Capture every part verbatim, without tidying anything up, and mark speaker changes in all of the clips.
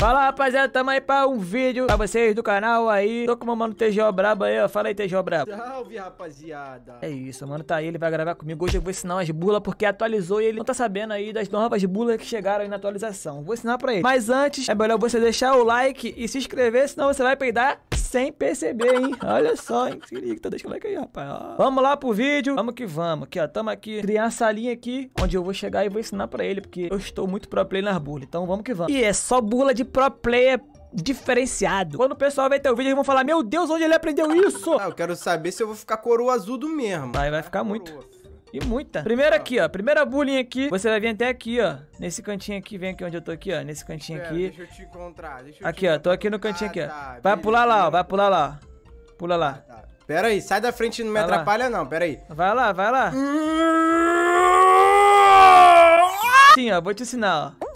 Speaker 1: Fala, rapaziada, tamo aí pra um vídeo pra vocês do canal aí. Tô com o meu mano T J brabo aí, ó. Fala aí, T J brabo.
Speaker 2: Salve, rapaziada.
Speaker 1: É isso, mano, tá aí, ele vai gravar comigo. Hoje eu vou ensinar umas bulas porque atualizou e ele não tá sabendo aí das novas bulas que chegaram aí na atualização. Vou ensinar pra ele. Mas antes, é melhor você deixar o like e se inscrever, senão você vai peidar sem perceber, hein? Olha só, hein? Se liga, tá deixando o like aí, rapaz. Ó. Vamos lá pro vídeo. Vamos que vamos. Aqui, ó, tamo aqui. Criar uma salinha aqui, onde eu vou chegar e vou ensinar pra ele, porque eu estou muito pro play nas burlas. Então vamos que vamos. E é só burla de pro player diferenciado. Quando o pessoal ver teu vídeo, eles vão falar: meu Deus, onde ele aprendeu isso?
Speaker 2: Ah, eu quero saber se eu vou ficar coroa azul do mesmo.
Speaker 1: Vai, vai ficar muito. E muita. Primeiro aqui, ó. Primeira bulinha aqui. Você vai vir até aqui, ó. Nesse cantinho aqui. Vem aqui onde eu tô aqui, ó. Nesse cantinho
Speaker 2: Pera,
Speaker 1: aqui.
Speaker 2: Deixa eu te encontrar. Deixa eu
Speaker 1: Aqui,
Speaker 2: te
Speaker 1: ó.
Speaker 2: encontrar.
Speaker 1: Tô aqui no cantinho aqui, ó.
Speaker 2: Ah, tá,
Speaker 1: Vai
Speaker 2: beleza,
Speaker 1: pular lá, ó.
Speaker 2: beleza.
Speaker 1: Vai pular lá. Pula lá.
Speaker 2: Tá. Pera aí, sai da frente e não me
Speaker 1: Vai lá.
Speaker 2: atrapalha não, pera aí.
Speaker 1: Vai lá, vai lá. Sim, ó. Vou te ensinar, ó.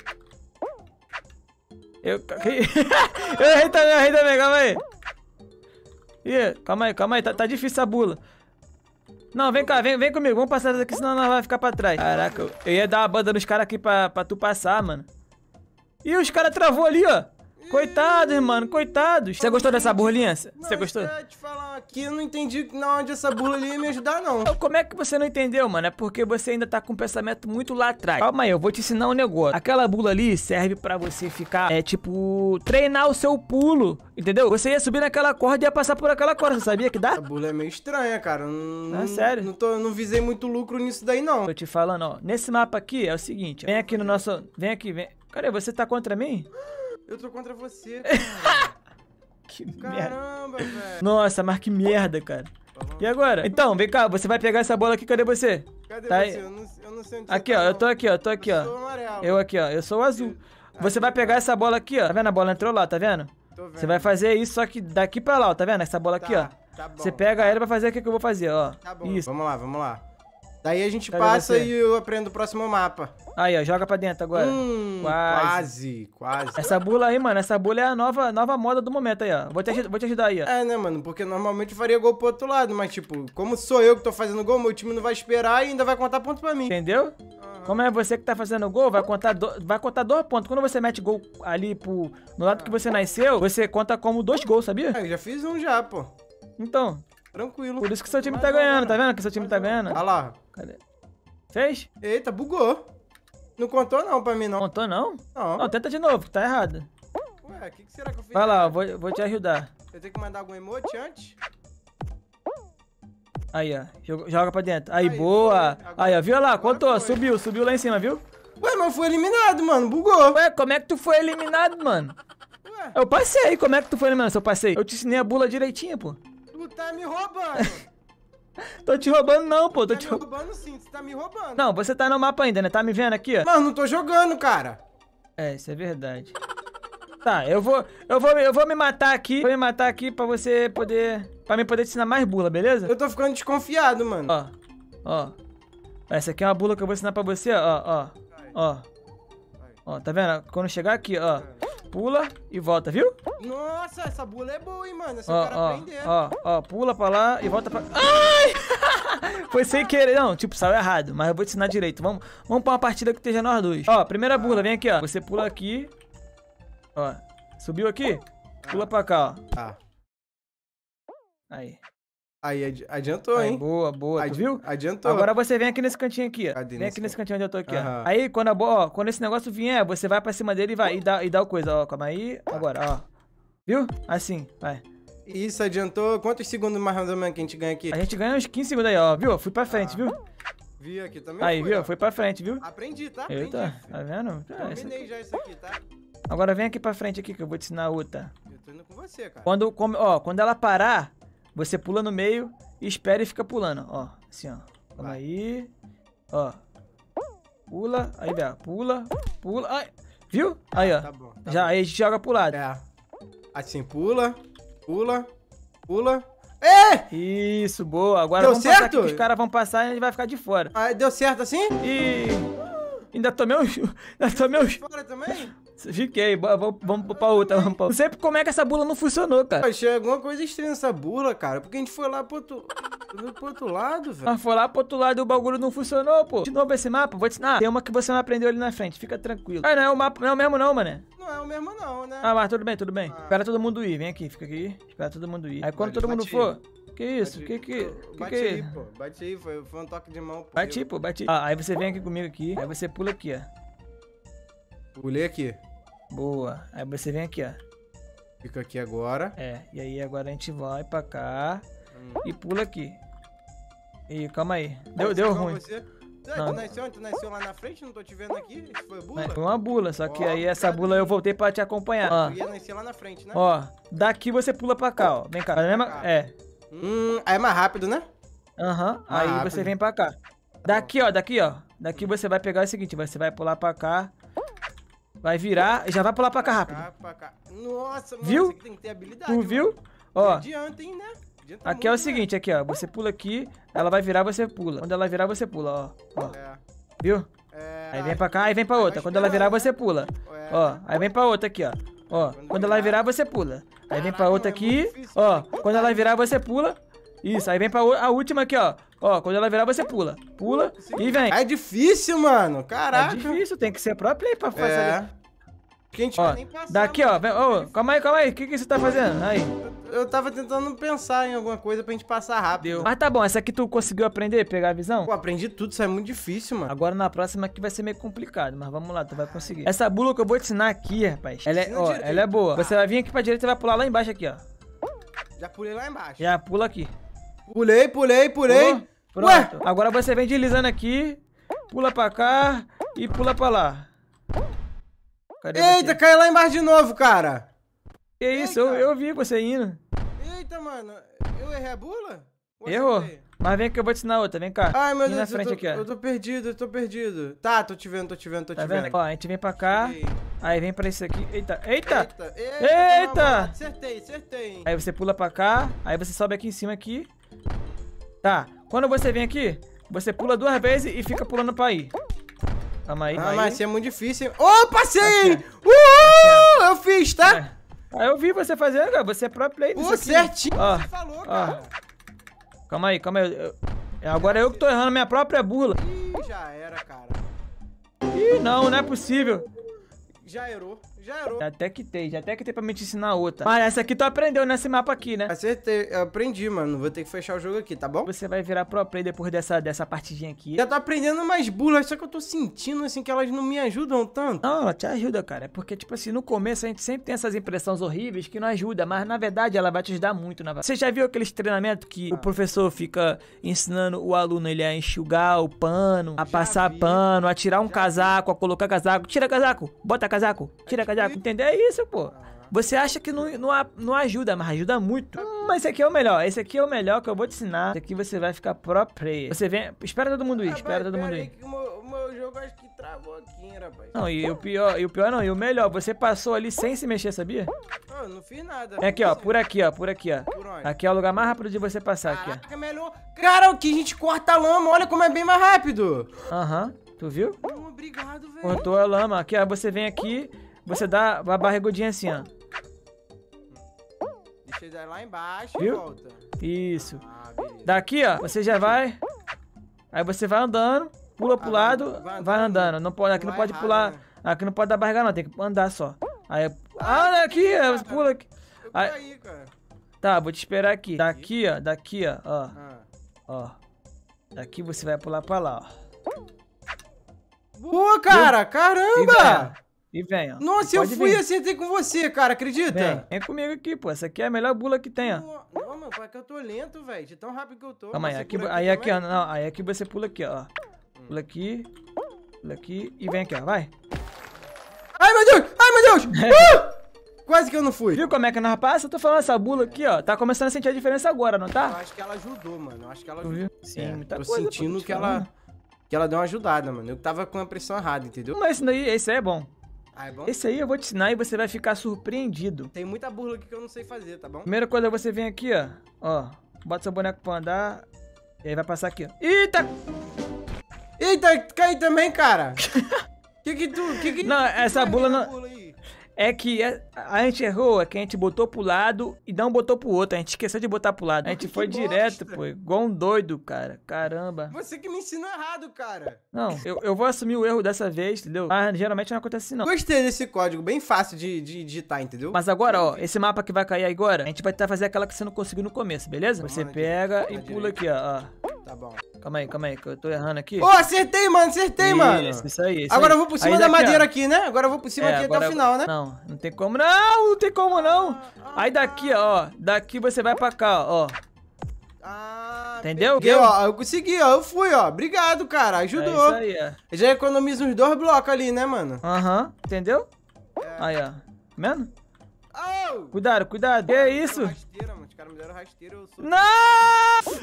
Speaker 1: Eu... eu errei também, eu errei também. Calma aí. Ih, calma aí, calma aí. Tá, tá difícil essa bula. Não, vem cá, vem, vem comigo. Vamos passar daqui, senão nós vai ficar pra trás. Caraca, eu, eu ia dar uma banda nos caras aqui pra, pra tu passar, mano. Ih, os caras travou ali, ó. Coitados, mano, coitados. Você gostou dessa burlinha? Você gostou?
Speaker 2: Deixa eu te falar aqui, eu não entendi na onde essa burla ali ia me ajudar, não.
Speaker 1: Como é que você não entendeu, mano? É porque você ainda tá com um pensamento muito lá atrás. Calma aí, eu vou te ensinar um negócio. Aquela bula ali serve pra você ficar, é tipo, treinar o seu pulo, entendeu? Você ia subir naquela corda e ia passar por aquela corda, você sabia que dá?
Speaker 2: Essa burla é meio estranha, cara. Não,
Speaker 1: É sério?
Speaker 2: Não, tô, não visei muito lucro nisso daí, não.
Speaker 1: Tô te falando, ó. Nesse mapa aqui é o seguinte, vem aqui no nosso... Vem aqui, vem... Cadê? Você tá contra mim?
Speaker 2: Eu tô contra você, cara.
Speaker 1: Que merda.
Speaker 2: Caramba, velho.
Speaker 1: Nossa, mas que merda, cara. E agora? Então, vem cá, você vai pegar essa bola aqui, cadê você?
Speaker 2: Cadê
Speaker 1: Tá
Speaker 2: você?
Speaker 1: aí.
Speaker 2: Eu não, eu não sei onde
Speaker 1: Aqui,
Speaker 2: você
Speaker 1: ó,
Speaker 2: tá,
Speaker 1: eu tô
Speaker 2: não.
Speaker 1: aqui, ó, eu tô aqui,
Speaker 2: Eu
Speaker 1: ó.
Speaker 2: sou amarelo.
Speaker 1: Eu aqui, ó, eu sou o azul. Você vai pegar essa bola aqui, ó. Tá vendo? A bola entrou lá, tá vendo?
Speaker 2: Tô vendo.
Speaker 1: Você vai fazer isso, só que daqui pra lá, ó. Tá vendo? Essa bola aqui, ó.
Speaker 2: Tá, tá bom.
Speaker 1: Você pega ela pra fazer o que que eu vou fazer, ó.
Speaker 2: Tá bom.
Speaker 1: Isso.
Speaker 2: Vamos lá, vamos lá. Daí a gente
Speaker 1: Cadê
Speaker 2: passa
Speaker 1: você?
Speaker 2: e eu aprendo o próximo mapa.
Speaker 1: Aí, ó, joga pra dentro agora.
Speaker 2: Hum,
Speaker 1: Quase.
Speaker 2: quase, quase.
Speaker 1: Essa bula aí, mano, essa bula é a nova, nova moda do momento aí, ó. Vou te, aju- vou te ajudar aí, ó.
Speaker 2: É, né, mano? Porque normalmente eu faria gol pro outro lado, mas tipo, como sou eu que tô fazendo gol, meu time não vai esperar e ainda vai contar ponto pra mim.
Speaker 1: Entendeu? Como é você que tá fazendo gol, vai contar, do, vai contar dois pontos. Quando você mete gol ali pro, no lado que você nasceu, você conta como dois gols, sabia?
Speaker 2: É, eu já fiz um já, pô.
Speaker 1: Então,
Speaker 2: Tranquilo.
Speaker 1: por isso que seu time
Speaker 2: Mais
Speaker 1: tá
Speaker 2: um
Speaker 1: ganhando,
Speaker 2: agora.
Speaker 1: tá vendo que seu time tá ganhando?
Speaker 2: Olha lá.
Speaker 1: Cadê? Fez?
Speaker 2: Eita, bugou. Não contou não pra mim, não.
Speaker 1: Contou não?
Speaker 2: Não.
Speaker 1: Não, tenta de novo, que tá errado.
Speaker 2: Ué, o que, que será que eu fiz?
Speaker 1: Vai lá, eu vou, vou te ajudar.
Speaker 2: Eu tenho que mandar algum emote antes?
Speaker 1: Aí, ó, joga, joga pra dentro. Aí,
Speaker 2: Aí,
Speaker 1: boa.
Speaker 2: foi. Agora-
Speaker 1: Aí, ó, viu lá,
Speaker 2: agora
Speaker 1: contou,
Speaker 2: foi.
Speaker 1: subiu, subiu lá em cima, viu?
Speaker 2: Ué, mas eu fui eliminado, mano. Bugou.
Speaker 1: Ué, como é que tu foi eliminado, mano?
Speaker 2: Ué,
Speaker 1: Eu passei, como é que tu foi eliminado se eu passei? Eu te ensinei a bula direitinho, pô.
Speaker 2: tu tá me roubando.
Speaker 1: Tô te roubando não, pô, tô
Speaker 2: Tá
Speaker 1: te
Speaker 2: me
Speaker 1: roubando.
Speaker 2: roubando sim, você tá me roubando.
Speaker 1: Não, você tá no mapa ainda, né? Tá me vendo aqui, ó?
Speaker 2: Mano, não tô jogando, cara.
Speaker 1: É, isso é verdade. Tá, eu vou, eu vou, eu vou me matar aqui, vou me matar aqui pra você poder, pra mim poder te ensinar mais bula, beleza?
Speaker 2: Eu tô ficando desconfiado, mano.
Speaker 1: Ó, ó. Essa aqui é uma bula que eu vou ensinar pra você, ó, ó, ó. Ó, tá vendo? Quando chegar aqui, ó, pula e volta, viu?
Speaker 2: Nossa, essa bula é boa, hein, mano. Essa
Speaker 1: Ó,
Speaker 2: eu quero
Speaker 1: ó,
Speaker 2: aprender.
Speaker 1: ó, ó, pula pra lá e volta pra... Ai! Foi sem querer, não, tipo, saiu errado, mas eu vou te ensinar direito. Vamos, vamos pra uma partida que esteja nós dois. Ó, primeira bula, vem aqui, ó. Você pula aqui. Ó, subiu aqui? Pula pra cá, ó.
Speaker 2: Tá.
Speaker 1: Aí.
Speaker 2: Aí adi- adiantou,
Speaker 1: Aí,
Speaker 2: hein?
Speaker 1: boa, boa, tu
Speaker 2: Adi-
Speaker 1: viu?
Speaker 2: Adiantou.
Speaker 1: Agora você vem aqui nesse cantinho aqui, ó.
Speaker 2: Cadê
Speaker 1: Vem
Speaker 2: nesse
Speaker 1: aqui nesse
Speaker 2: canto?
Speaker 1: cantinho onde eu tô aqui,
Speaker 2: Aham.
Speaker 1: ó. Aí, quando, a bo- ó, quando esse negócio vier, você vai pra cima dele e vai e dá, e dá o coisa, ó. Calma aí. Agora, ó. Viu? Assim, vai.
Speaker 2: Isso adiantou. Quantos segundos mais ou menos que a gente ganha aqui?
Speaker 1: A gente ganha uns quinze segundos aí, ó. Viu? Fui pra frente, viu?
Speaker 2: Vi aqui também.
Speaker 1: Aí,
Speaker 2: fui,
Speaker 1: viu?
Speaker 2: ó.
Speaker 1: Foi pra frente, viu?
Speaker 2: Aprendi, tá? Aprendi.
Speaker 1: Eita,
Speaker 2: filho.
Speaker 1: tá vendo? É, isso
Speaker 2: Dominei
Speaker 1: aqui.
Speaker 2: já isso aqui, tá?
Speaker 1: Agora vem aqui pra frente aqui que eu vou te ensinar outra.
Speaker 2: Eu tô indo com você, cara.
Speaker 1: Quando, come- ó, quando ela parar, você pula no meio, espera e fica pulando, ó. Assim, ó. Calma
Speaker 2: Vai.
Speaker 1: aí. Ó. Pula, aí, velho. Pula, pula. Ai, viu? Aí, ó.
Speaker 2: Tá bom. Tá
Speaker 1: Já,
Speaker 2: bom.
Speaker 1: aí a gente joga pro lado.
Speaker 2: É. Assim, pula, pula, pula. É!
Speaker 1: Isso, boa. Agora
Speaker 2: Deu
Speaker 1: vamos passar
Speaker 2: certo?
Speaker 1: aqui que os caras vão passar e a gente vai ficar de fora.
Speaker 2: Ah, deu certo assim?
Speaker 1: E... Ainda tomei uns... Ainda tomei uns...
Speaker 2: Fora também?
Speaker 1: Fiquei, bo- vamos, vamos pra outra, vamos pra outra. Não sei como é que essa bula não funcionou, cara.
Speaker 2: Achei alguma coisa estranha nessa burla, cara. Porque a gente foi lá pro outro... Tudo pro outro lado, velho.
Speaker 1: Mas foi lá pro outro lado e o bagulho não funcionou, pô. De novo esse mapa, vou te ensinar. Tem uma que você não aprendeu ali na frente, fica tranquilo. Ah, não é o mapa, não é o mesmo não, mané.
Speaker 2: Não é o mesmo não, né?
Speaker 1: Ah, mas tudo bem, tudo bem.
Speaker 2: Ah.
Speaker 1: Espera todo mundo ir, vem aqui, fica aqui. Espera todo mundo ir. Aí quando
Speaker 2: Bate,
Speaker 1: todo mundo
Speaker 2: bate
Speaker 1: for... Que isso?
Speaker 2: Bate-
Speaker 1: Que que...
Speaker 2: Pô,
Speaker 1: que
Speaker 2: Bate
Speaker 1: que é
Speaker 2: aí,
Speaker 1: isso?
Speaker 2: pô. Bate aí, foi, foi um toque de mão. pô.
Speaker 1: Bate, pô, bate. Ah, aí você vem aqui comigo aqui. Aí você pula aqui, ó.
Speaker 2: Pulei aqui.
Speaker 1: Boa. Aí você vem aqui, ó.
Speaker 2: Fica aqui agora.
Speaker 1: É, e aí agora a gente vai pra cá
Speaker 2: Hum.
Speaker 1: e pula aqui. E calma aí. Deu,
Speaker 2: Você
Speaker 1: deu
Speaker 2: igual
Speaker 1: ruim.
Speaker 2: Você. Ué,
Speaker 1: Não.
Speaker 2: Tu nasceu onde? Tu nasceu lá na frente? Não tô te vendo aqui. Isso foi bula?
Speaker 1: Mas foi uma bula, só que
Speaker 2: Ó,
Speaker 1: aí essa
Speaker 2: cadê?
Speaker 1: bula eu voltei pra te acompanhar. Ó,
Speaker 2: Tu ia nascer lá na frente, né?
Speaker 1: ó, daqui você pula pra cá, ó. Vem cá.
Speaker 2: Pra
Speaker 1: Mesma-
Speaker 2: cá.
Speaker 1: É.
Speaker 2: Hum, aí é mais rápido, né?
Speaker 1: Aham.
Speaker 2: Mais
Speaker 1: Aí
Speaker 2: rápido.
Speaker 1: você vem pra cá. Daqui, ó, daqui, ó. Daqui você vai pegar o seguinte, você vai pular pra cá. Vai virar e já vai pular pra cá rápido.
Speaker 2: Cá, pra cá. Nossa, mano,
Speaker 1: Viu?
Speaker 2: isso aqui tem que ter habilidade.
Speaker 1: Tu
Speaker 2: mano.
Speaker 1: viu?
Speaker 2: Não
Speaker 1: Ó,
Speaker 2: adianta, hein, né? Adianta
Speaker 1: aqui é o
Speaker 2: muito, né?
Speaker 1: seguinte, aqui, ó. Você pula aqui, ela vai virar, você pula. Quando ela virar, você pula, ó. Ó,
Speaker 2: É.
Speaker 1: viu?
Speaker 2: É,
Speaker 1: Aí vem pra cá, aí vem pra outra. Quando ela virar, você pula.
Speaker 2: É.
Speaker 1: Ó, aí vem pra outra aqui, ó. Ó, quando ela virar, você pula. Aí vem pra
Speaker 2: Caraca,
Speaker 1: outra
Speaker 2: mano, é muito
Speaker 1: aqui,
Speaker 2: difícil,
Speaker 1: ó.
Speaker 2: velho.
Speaker 1: Quando ela virar, você pula. Isso, aí vem pra o- a última aqui, ó. Ó, quando ela virar, você pula. Pula e vem.
Speaker 2: É difícil, mano.
Speaker 1: É
Speaker 2: Caraca.
Speaker 1: difícil, tem que ser pro play pra fazer.
Speaker 2: É. Que a gente
Speaker 1: Ó,
Speaker 2: vai nem passar,
Speaker 1: daqui, ó.
Speaker 2: mano.
Speaker 1: Vem, ô, calma aí, calma aí. O que, que você tá fazendo? Aí.
Speaker 2: Eu tava tentando pensar em alguma coisa pra gente passar rápido.
Speaker 1: Deu. Mas tá bom, essa aqui tu conseguiu aprender, pegar a visão?
Speaker 2: Pô, aprendi tudo, isso é muito difícil, mano.
Speaker 1: Agora na próxima aqui vai ser meio complicado, mas vamos lá, tu vai conseguir. Essa bula que eu vou te ensinar aqui, rapaz, ela é,
Speaker 2: Ensina
Speaker 1: ó,
Speaker 2: direito.
Speaker 1: ela é boa. Você vai vir aqui pra direita e vai pular lá embaixo aqui, ó.
Speaker 2: Já pulei lá embaixo.
Speaker 1: Já pula aqui.
Speaker 2: Pulei, pulei, pulei.
Speaker 1: Pulou? Pronto.
Speaker 2: Ué?
Speaker 1: Agora você vem deslizando aqui, pula pra cá e pula pra lá. Cadê
Speaker 2: Eita,
Speaker 1: você?
Speaker 2: caiu lá embaixo de novo, cara.
Speaker 1: Que isso? Eu, eu vi você indo.
Speaker 2: Eita, mano. Eu errei a bula? Ou
Speaker 1: Errou.
Speaker 2: acertei?
Speaker 1: Mas vem que eu vou te ensinar outra, vem cá.
Speaker 2: Ai, meu
Speaker 1: Aqui
Speaker 2: Deus,
Speaker 1: na frente
Speaker 2: eu, tô,
Speaker 1: aqui, ó.
Speaker 2: eu tô perdido, eu tô perdido. Tá, tô te vendo, tô te vendo, tô
Speaker 1: Tá
Speaker 2: te
Speaker 1: vendo?
Speaker 2: vendo.
Speaker 1: Ó, a gente vem pra cá,
Speaker 2: Cheguei.
Speaker 1: aí vem pra isso aqui. Eita, eita!
Speaker 2: Eita,
Speaker 1: Eita!
Speaker 2: Eita! Acertei, acertei. hein.
Speaker 1: Aí você pula pra cá, aí você sobe aqui em cima aqui. Tá, quando você vem aqui, você pula duas vezes e fica pulando pra ir. Calma aí,
Speaker 2: Ah,
Speaker 1: aí.
Speaker 2: mas isso é muito difícil, hein? Ô, passei!
Speaker 1: Aqui,
Speaker 2: Uhul! Eu fiz, tá?
Speaker 1: É. Ah, eu vi você fazendo, cara. Você é pro play nisso
Speaker 2: Pô,
Speaker 1: aqui.
Speaker 2: certinho
Speaker 1: Ó,
Speaker 2: você falou,
Speaker 1: ó.
Speaker 2: cara.
Speaker 1: Calma aí, calma aí. Eu- eu- Agora eu que tô errando minha própria bula.
Speaker 2: Ih, já era, cara.
Speaker 1: Ih, não, não é possível.
Speaker 2: Já errou, já errou.
Speaker 1: Já até que tem, já até que tem pra me te ensinar outra. Mas essa aqui tu aprendeu nesse mapa aqui, né?
Speaker 2: Acertei, eu aprendi, mano. Vou ter que fechar o jogo aqui, tá bom?
Speaker 1: Você vai virar pro play depois dessa, dessa partidinha aqui.
Speaker 2: Já tô aprendendo mais bulas, só que eu tô sentindo, assim, que elas não me ajudam tanto.
Speaker 1: Não, ela te ajuda, cara. É porque, tipo assim, no começo a gente sempre tem essas impressões horríveis que não ajuda, mas na verdade ela vai te ajudar muito. Na... Você já viu aqueles treinamentos que o professor fica ensinando o aluno ele a enxugar o pano, a
Speaker 2: Já
Speaker 1: passar
Speaker 2: vi.
Speaker 1: pano, a tirar um
Speaker 2: Já
Speaker 1: casaco, a colocar casaco, tira casaco, bota casaco, tira casaco, entendeu? É isso, pô. Você acha que não, não, a- não ajuda, mas ajuda muito. Hum, mas esse aqui é o melhor, esse aqui é o melhor que eu vou te ensinar. Esse aqui você vai ficar pro player. Você vem, espera todo mundo ir,
Speaker 2: Ah,
Speaker 1: espera
Speaker 2: vai,
Speaker 1: todo
Speaker 2: pera
Speaker 1: mundo
Speaker 2: aí
Speaker 1: ir.
Speaker 2: que o meu, o meu jogo acho que travou aqui, hein, rapaz.
Speaker 1: Não, e o pior, e o pior não, e o melhor, você passou ali sem se mexer, sabia?
Speaker 2: Ah, eu não fiz nada.
Speaker 1: É aqui, ó, por aqui, ó, por aqui, ó.
Speaker 2: Por onde?
Speaker 1: Aqui é o lugar mais rápido de você passar aqui,
Speaker 2: Caraca, melhor. Cara, aqui a gente corta a lama, olha como é bem mais rápido.
Speaker 1: ó. Aham, tu viu?
Speaker 2: Hum, Obrigado, velho.
Speaker 1: Cortou a lama. Aqui, ó, você vem aqui, você dá a barrigudinha assim, ó.
Speaker 2: Deixa ele dar lá embaixo
Speaker 1: Viu?
Speaker 2: e volta.
Speaker 1: Isso.
Speaker 2: Ah, beleza.
Speaker 1: Daqui, ó, você já vai. Aí você vai andando, pula pro
Speaker 2: Ah, vai
Speaker 1: lado,
Speaker 2: andando, vai
Speaker 1: vai
Speaker 2: andando.
Speaker 1: andando. Não pode, aqui não
Speaker 2: Pular
Speaker 1: pode
Speaker 2: errado,
Speaker 1: pular.
Speaker 2: né?
Speaker 1: Aqui não pode dar barriga não, tem que andar só. Aí, ah, aqui, ó, você pula aqui.
Speaker 2: Eu
Speaker 1: Aí-
Speaker 2: caí, cara.
Speaker 1: Tá, vou te esperar aqui. Daqui, ó, daqui, ó, ó,
Speaker 2: Ah.
Speaker 1: ó. Daqui você vai pular pra lá, ó.
Speaker 2: Boa, cara,
Speaker 1: E
Speaker 2: caramba!
Speaker 1: vem, ó. E vem, ó.
Speaker 2: Nossa, eu
Speaker 1: Pode
Speaker 2: fui e
Speaker 1: vir.
Speaker 2: acertei com você, cara, acredita?
Speaker 1: Vem, vem comigo aqui, pô. Essa aqui é a melhor bula que tem, ó.
Speaker 2: Não, não, mano, é que eu tô lento, velho. De tão rápido que eu tô.
Speaker 1: Calma aí,
Speaker 2: Você
Speaker 1: aqui,
Speaker 2: por
Speaker 1: aí aqui, ó.
Speaker 2: também?
Speaker 1: Não, aí aqui você pula aqui, ó. Pula aqui, pula aqui e vem aqui, ó. Vai.
Speaker 2: Ai, meu Deus! Ai, meu Deus! Uh! Quase que eu não fui.
Speaker 1: Viu como é que nós passa? Eu tô falando essa bula aqui, ó. Tá começando a sentir a diferença agora, não
Speaker 2: Eu
Speaker 1: tá?
Speaker 2: acho que ela ajudou, mano. Eu acho que ela
Speaker 1: Tu
Speaker 2: ajudou.
Speaker 1: viu? Sim,
Speaker 2: É,
Speaker 1: muita
Speaker 2: tô
Speaker 1: coisa. pô,
Speaker 2: sentindo
Speaker 1: tô te
Speaker 2: que
Speaker 1: falando.
Speaker 2: ela, que ela deu uma ajudada, mano. Eu tava com a pressão errada, entendeu?
Speaker 1: Mas esse daí, esse aí é bom.
Speaker 2: Ah, é bom?
Speaker 1: Esse aí eu vou te ensinar e você vai ficar surpreendido.
Speaker 2: Tem muita burla aqui que eu não sei fazer, tá bom?
Speaker 1: Primeira coisa, você vem aqui, ó. Ó. Bota seu boneco pra andar. E aí vai passar aqui, ó. Eita!
Speaker 2: Eita, caí também, cara. Que que tu... Que que,
Speaker 1: Não,
Speaker 2: que que
Speaker 1: essa
Speaker 2: é
Speaker 1: bula
Speaker 2: essa
Speaker 1: não-
Speaker 2: bula aí?
Speaker 1: é que a, a gente errou, é que a gente botou pro lado e não botou pro outro. A gente esqueceu de botar pro lado. A gente
Speaker 2: Que
Speaker 1: foi
Speaker 2: bosta.
Speaker 1: direto, pô. Igual um doido, cara. Caramba.
Speaker 2: Você que me ensinou errado, cara.
Speaker 1: Não, eu, eu vou assumir o erro dessa vez, entendeu? Mas geralmente não acontece assim, não.
Speaker 2: Gostei desse código, bem fácil de, de digitar, entendeu?
Speaker 1: Mas agora, ó, esse mapa que vai cair agora, a gente vai tentar fazer aquela que você não conseguiu no começo, beleza?
Speaker 2: Vamos
Speaker 1: Você
Speaker 2: lá,
Speaker 1: pega
Speaker 2: aqui,
Speaker 1: e
Speaker 2: na
Speaker 1: pula
Speaker 2: direita.
Speaker 1: aqui, ó, ó.
Speaker 2: Tá bom.
Speaker 1: Calma aí, calma aí, que eu tô errando aqui.
Speaker 2: Ô, acertei, mano, acertei, mano.
Speaker 1: Isso, isso aí, isso
Speaker 2: Agora
Speaker 1: aí.
Speaker 2: eu vou por cima
Speaker 1: Aí
Speaker 2: da
Speaker 1: daqui,
Speaker 2: madeira
Speaker 1: ó.
Speaker 2: aqui, né? Agora eu vou por cima
Speaker 1: É,
Speaker 2: aqui
Speaker 1: agora
Speaker 2: até o final, né?
Speaker 1: Não, não tem como não, não tem como não. Aí daqui, ó, daqui você vai pra cá, ó.
Speaker 2: Ah,
Speaker 1: Entendeu?
Speaker 2: peguei, ó, eu consegui, ó, eu fui, ó. Obrigado, cara,
Speaker 1: É
Speaker 2: ajudou.
Speaker 1: isso aí, ó.
Speaker 2: Eu já economizo uns dois blocos ali, né, mano?
Speaker 1: Aham, entendeu?
Speaker 2: É.
Speaker 1: Aí, ó. Tá vendo?
Speaker 2: Oh!
Speaker 1: Cuidado, cuidado. Que isso?
Speaker 2: Rasteira, mano. Os caras me deram rasteira, eu sou...
Speaker 1: Não!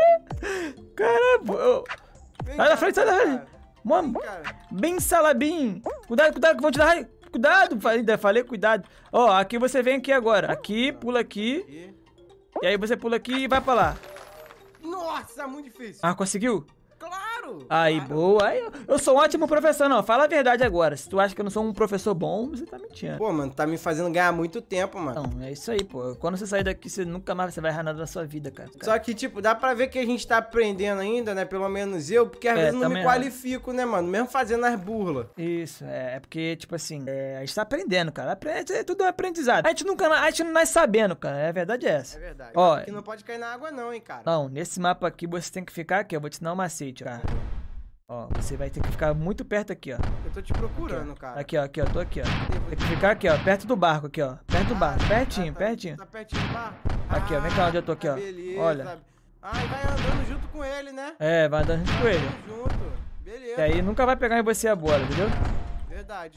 Speaker 1: Caramba. ô.
Speaker 2: Vem
Speaker 1: Sai da
Speaker 2: cá,
Speaker 1: frente, sai da
Speaker 2: cara.
Speaker 1: frente. Mano,
Speaker 2: Cara,
Speaker 1: bem salabim. Cuidado, cuidado que vão te dar raio. Cuidado, ainda falei cuidado. Ó, aqui você vem aqui agora. Aqui, pula aqui.
Speaker 2: aqui.
Speaker 1: E aí você pula aqui e vai pra lá.
Speaker 2: Nossa, muito difícil.
Speaker 1: Ah, conseguiu?
Speaker 2: Claro!
Speaker 1: Aí,
Speaker 2: Claro.
Speaker 1: boa. Aí, eu- eu sou um ótimo professor, não. Fala a verdade agora. Se tu acha que eu não sou um professor bom, você tá mentindo.
Speaker 2: Pô, mano, tá me fazendo ganhar muito tempo, mano.
Speaker 1: Não, é isso aí, pô. Quando você sair daqui, você nunca mais você vai errar nada na sua vida, cara.
Speaker 2: Só que, tipo, dá pra ver que a gente tá aprendendo ainda, né? Pelo menos eu, porque às
Speaker 1: É,
Speaker 2: vezes eu não me
Speaker 1: também
Speaker 2: qualifico, né, mano? Mesmo fazendo as burlas.
Speaker 1: Isso, é, é porque, tipo assim, é, a gente tá aprendendo, cara. Aprende, é tudo aprendizado. A gente nunca, a gente não nasce sabendo, cara. É, a verdade é essa.
Speaker 2: É verdade.
Speaker 1: Ó,
Speaker 2: Aqui não pode cair na água, não, hein, cara.
Speaker 1: Não, nesse mapa aqui você tem que ficar aqui, eu vou te ensinar um macete, cara. Ó, você vai ter que ficar muito perto aqui, ó.
Speaker 2: Eu tô te procurando, cara.
Speaker 1: Aqui, ó, aqui, ó, tô aqui, ó. Tem que ficar aqui, ó, perto do barco aqui, ó. Perto do barco,
Speaker 2: Ah,
Speaker 1: pertinho,
Speaker 2: tá,
Speaker 1: pertinho.
Speaker 2: Tá pertinho do barco?
Speaker 1: Aqui, ó, vem cá onde eu tô aqui, ó.
Speaker 2: Beleza.
Speaker 1: Olha.
Speaker 2: Ai, vai andando junto com ele, né?
Speaker 1: É, vai andando junto com ele.
Speaker 2: Andando junto. Beleza.
Speaker 1: E aí nunca vai pegar em você a bola, entendeu?
Speaker 2: Verdade.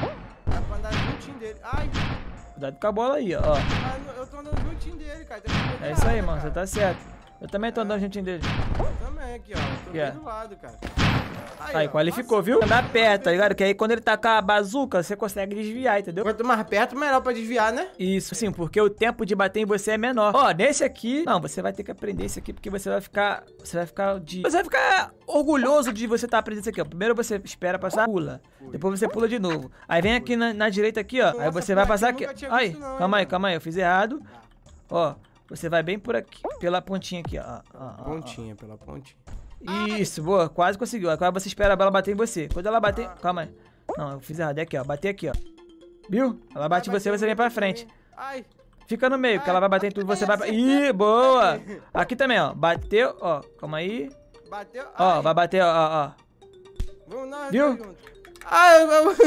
Speaker 2: Dá pra andar juntinho dele. Ai,
Speaker 1: Cuidado com a bola aí, ó.
Speaker 2: mas não- eu tô andando juntinho dele, cara. Tem que
Speaker 1: É isso aí,
Speaker 2: errada,
Speaker 1: mano, você
Speaker 2: cara.
Speaker 1: tá certo. Eu também tô andando juntinho dele.
Speaker 2: Eu também aqui, ó. Eu tô
Speaker 1: Aqui, ó.
Speaker 2: bem do lado, cara.
Speaker 1: Aí,
Speaker 2: ó.
Speaker 1: qualificou,
Speaker 2: Nossa,
Speaker 1: viu? Andar perto, tá ligado? Que aí quando ele tacar a bazuca, você consegue desviar, entendeu?
Speaker 2: Quanto mais perto, melhor pra desviar, né?
Speaker 1: Isso, sim, porque o tempo de bater em você é menor. Ó, nesse aqui, não, você vai ter que aprender isso aqui, porque você vai ficar, você vai ficar de... Você vai ficar orgulhoso de você estar aprendendo isso aqui, ó. Primeiro você espera passar, pula. Depois você pula de novo. Aí vem aqui na, na direita aqui, ó. Aí
Speaker 2: Nossa,
Speaker 1: você
Speaker 2: por
Speaker 1: vai
Speaker 2: aqui
Speaker 1: passar
Speaker 2: eu
Speaker 1: aqui.
Speaker 2: nunca tinha
Speaker 1: Ai,
Speaker 2: visto não, hein,
Speaker 1: calma aí,
Speaker 2: mano.
Speaker 1: calma aí, eu fiz errado. Ó, você vai bem por aqui, pela pontinha aqui, ó. Ó, ó, ó.
Speaker 2: Pontinha, pela pontinha.
Speaker 1: Isso, boa, quase conseguiu. Agora você espera ela bater em você. Quando ela bater... Calma aí. Não, eu fiz errado. É aqui, ó. Bater aqui, ó. Viu? Ela bate em
Speaker 2: Vai
Speaker 1: você,
Speaker 2: bater
Speaker 1: você vem
Speaker 2: em
Speaker 1: pra
Speaker 2: mim
Speaker 1: frente.
Speaker 2: também. Ai,
Speaker 1: Fica no meio, que
Speaker 2: Ai,
Speaker 1: ela vai bater em tudo, você vai... pra- Ih, boa! Aqui também, ó. Bateu, ó. Calma aí.
Speaker 2: bateu.
Speaker 1: Ó,
Speaker 2: Ai,
Speaker 1: vai bater, ó, ó, ó.
Speaker 2: Vamos nós
Speaker 1: Viu?
Speaker 2: dois juntos. Ai, eu... eu-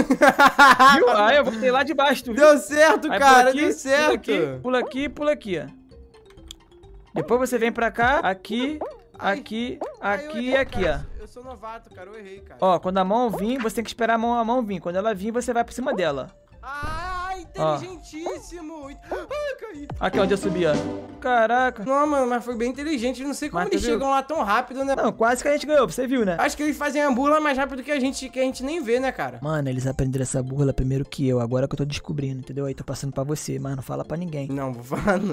Speaker 1: Viu? Aí eu botei lá de baixo, tu viu?
Speaker 2: Deu certo,
Speaker 1: Aí
Speaker 2: cara,
Speaker 1: pula aqui,
Speaker 2: deu certo.
Speaker 1: Pula aqui, pula aqui, pula aqui, ó. Depois você vem pra cá, aqui,
Speaker 2: Ai.
Speaker 1: aqui,
Speaker 2: Ai, eu
Speaker 1: aqui e
Speaker 2: errei,
Speaker 1: aqui,
Speaker 2: cara.
Speaker 1: ó.
Speaker 2: Eu sou novato, cara, eu errei, cara.
Speaker 1: Ó, quando a mão vir, você tem que esperar a mão, a mão vir. Quando ela vir, você vai por cima dela.
Speaker 2: Ai,
Speaker 1: Ó.
Speaker 2: inteligentíssimo. Ai, caí.
Speaker 1: Aqui onde eu subi, ó. Caraca.
Speaker 2: Não, mano, mas foi bem inteligente. Não sei como
Speaker 1: Mas tu
Speaker 2: eles
Speaker 1: viu?
Speaker 2: chegam lá tão rápido, né?
Speaker 1: Não, quase que a gente ganhou, você viu, né?
Speaker 2: Acho que eles fazem a burla mais rápido que a gente, que a gente nem vê, né, cara?
Speaker 1: Mano, eles aprenderam essa burla primeiro que eu, agora que eu tô descobrindo, entendeu? Aí tô passando pra você, mas não fala pra ninguém.
Speaker 2: Não, vou falar não.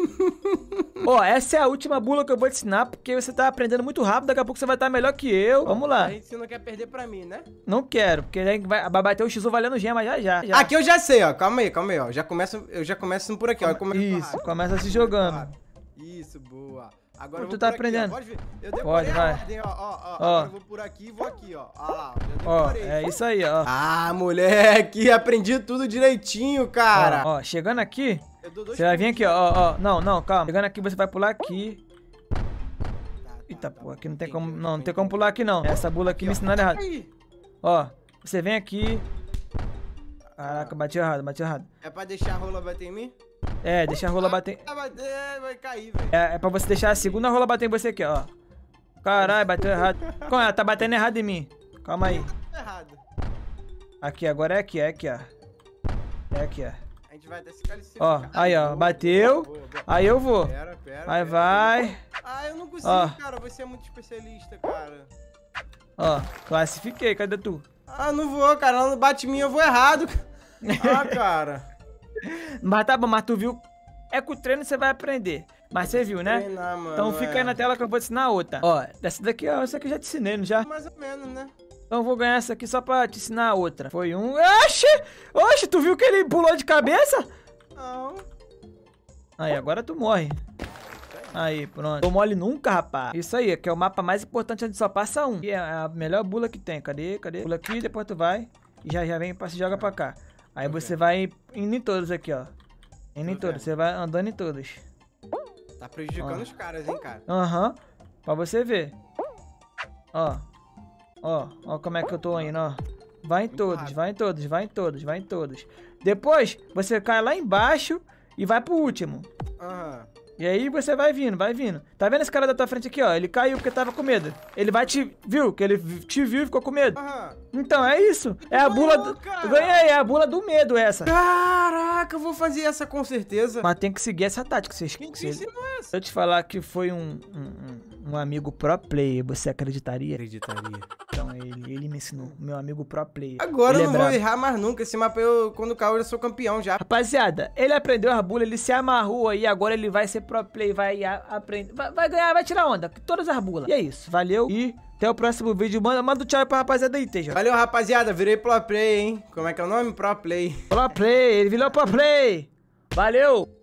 Speaker 1: Ó, essa é a última burla que eu vou te ensinar, porque você tá aprendendo muito rápido, daqui a pouco você vai estar melhor que eu. Vamos lá.
Speaker 2: A gente não quer perder pra mim, né?
Speaker 1: Não quero, porque aí vai, vai bater o X um valendo gema já já. já.
Speaker 2: Aqui eu já sei, ó. Calma aí, calma aí, ó. Já começo, eu já começo por aqui, ó. Eu começo
Speaker 1: Isso,
Speaker 2: rápido.
Speaker 1: começa se jogando.
Speaker 2: Rápido. Isso, boa. Agora
Speaker 1: Pô,
Speaker 2: eu
Speaker 1: tu
Speaker 2: vou
Speaker 1: tá
Speaker 2: por aqui,
Speaker 1: aprendendo.
Speaker 2: ó. Pode ver. Eu decorei
Speaker 1: Pode,
Speaker 2: a
Speaker 1: vai.
Speaker 2: ordem, ó, ó, ó.
Speaker 1: Ó.
Speaker 2: Agora eu vou por aqui e vou aqui, ó. Ó lá, ó. Já
Speaker 1: Ó,
Speaker 2: decorei.
Speaker 1: é isso aí, ó.
Speaker 2: Ah, moleque, aprendi tudo direitinho, cara.
Speaker 1: Ó, ó, chegando aqui,
Speaker 2: Eu dou dois
Speaker 1: você vai vir
Speaker 2: pontos.
Speaker 1: aqui, ó, ó, ó. Não, não, calma. Chegando aqui, você vai pular aqui.
Speaker 2: Tá,
Speaker 1: Eita,
Speaker 2: tá,
Speaker 1: pô,
Speaker 2: tá.
Speaker 1: aqui não tem
Speaker 2: Entendi,
Speaker 1: como, não, não tem
Speaker 2: entendi.
Speaker 1: como pular aqui não. Essa bula aqui me ensinaram errado.
Speaker 2: Aí.
Speaker 1: Ó, você vem aqui. Caraca, bati errado, bati errado.
Speaker 2: É pra deixar a rola bater em mim?
Speaker 1: É, deixa a rola bater.
Speaker 2: Vai bater, vai cair, velho.
Speaker 1: É, é pra você deixar a segunda rola bater em você aqui, ó. Caralho, bateu errado. Como ela tá batendo errado em mim? Calma aí.
Speaker 2: Tá errado.
Speaker 1: Aqui, agora é aqui, é aqui, ó. É aqui, ó.
Speaker 2: A gente vai até se calificar.
Speaker 1: Ó, aí, ó, bateu.
Speaker 2: Boa, boa.
Speaker 1: Aí eu vou.
Speaker 2: Pera, pera.
Speaker 1: Aí
Speaker 2: pera.
Speaker 1: vai.
Speaker 2: Ah, eu não consigo,
Speaker 1: Ó.
Speaker 2: cara. Você é muito especialista, cara.
Speaker 1: Ó, classifiquei, cadê tu?
Speaker 2: Ah, não vou, cara. Ela não bate em mim, eu vou errado. Ah, cara.
Speaker 1: Mas tá bom, mas tu viu? É com o treino você vai aprender. Mas você viu, né?
Speaker 2: Treinar, mano,
Speaker 1: Então fica
Speaker 2: é.
Speaker 1: aí na tela que eu vou te ensinar outra. Ó, dessa daqui, ó, essa aqui eu já te ensinei, não já?
Speaker 2: Mais ou menos, né?
Speaker 1: Então eu vou ganhar essa aqui só pra te ensinar a outra. Foi um... Oxi! Oxi, tu viu que ele pulou de cabeça?
Speaker 2: Não.
Speaker 1: Aí, agora tu morre. Aí, pronto. Não mole nunca, rapaz. Isso aí, que é o mapa mais importante onde só passa um. Que é a melhor bula que tem. Cadê? Cadê? Pula aqui, depois tu vai. E já, já vem e se joga pra cá. Aí okay. Você vai indo em todos aqui, ó. Indo em todos. Você vai andando em todos.
Speaker 2: Tá prejudicando ó. Os caras, hein, cara?
Speaker 1: Aham. Uhum. Pra você ver. Ó. Ó. Ó como é que eu tô indo, ó. Vai em todos, rápido. vai em todos, vai em todos, vai em todos. Depois, você cai lá embaixo e vai pro último.
Speaker 2: Aham. Uhum.
Speaker 1: E aí você vai vindo, vai vindo. Tá vendo esse cara da tua frente aqui, ó? Ele caiu porque tava com medo. Ele vai te... Viu? Que ele te viu e ficou com medo. Aham. Então, é isso. É a bula... do... Eu ganhei, é a bula do medo essa.
Speaker 2: Caraca, eu vou fazer essa com certeza.
Speaker 1: Mas tem que seguir essa tática. Vocês...
Speaker 2: Quem que ensinou essa?
Speaker 1: Se eu te falar que foi um, um, um amigo pro player, você acreditaria?
Speaker 2: Acreditaria.
Speaker 1: Então, ele, ele me ensinou. Meu amigo pro player.
Speaker 2: Agora
Speaker 1: ele
Speaker 2: eu não é vou errar mais nunca. Esse mapa, eu, quando caio, eu sou campeão já.
Speaker 1: Rapaziada, ele aprendeu a bula, ele se amarrou aí. Agora ele vai ser pro play, vai aprender, vai, vai ganhar, vai tirar onda, todas as bulas. E é isso, valeu e até o próximo vídeo. Manda, manda um tchau pra rapaziada aí, Teja.
Speaker 2: Valeu, rapaziada, virei pro play, hein? Como é que é o nome? Pro play.
Speaker 1: Pro play, ele virou pro play. Valeu.